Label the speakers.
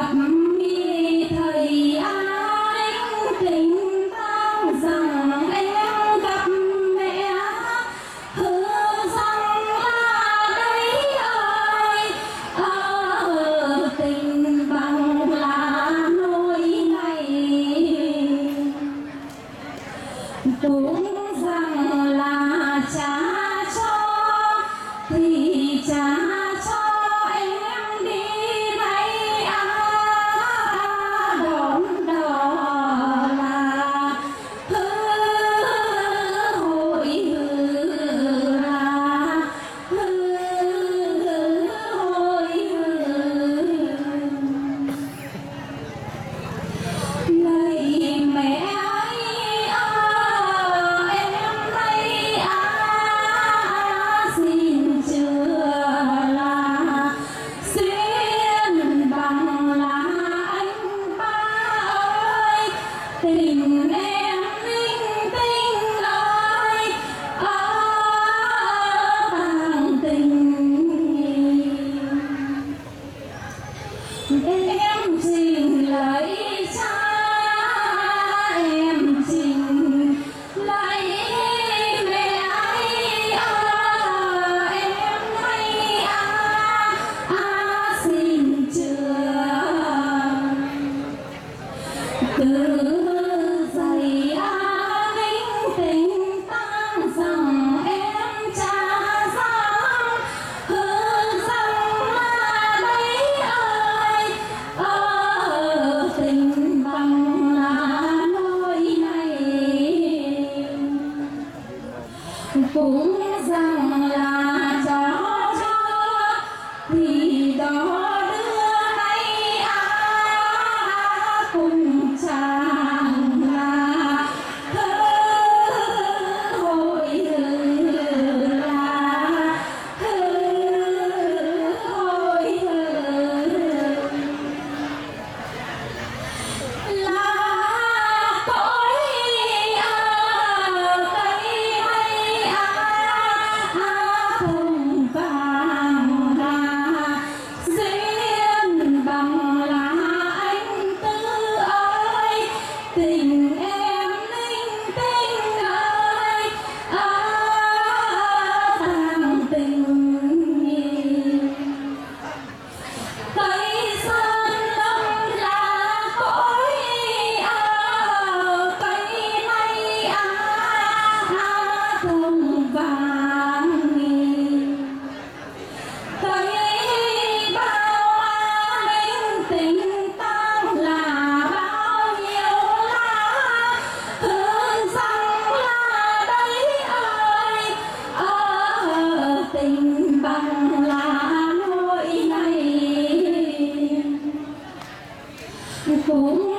Speaker 1: gặp mi thầy anh tình tang rằng em gặp mẹ hứa rằng là đấy ơi tình bằng là nỗi này đúng rằng là cha cho thì cha cho em đi đây đón đó là hội là hội lời mẹ tình em linh tinh ơi bằng tình em trình lấy cha em trình lấy mẹ ấy em hay xin chưa từ giày linh tình tang rằng em cha rằng hứa rằng là đấy ơi tình bằng là nỗi này cũng rằng là cho thì đó đưa đây cùng chàng là hội là cõi cây hay không vàng là duyên bằng là anh Tư ơi tình em linh tinh ơi tang tình cây sơn đông là cõi cây hay không vàng cây bao linh tình tang là bao nhiêu lá hương rằng là đấy ơi tình bằng là nỗi này cũng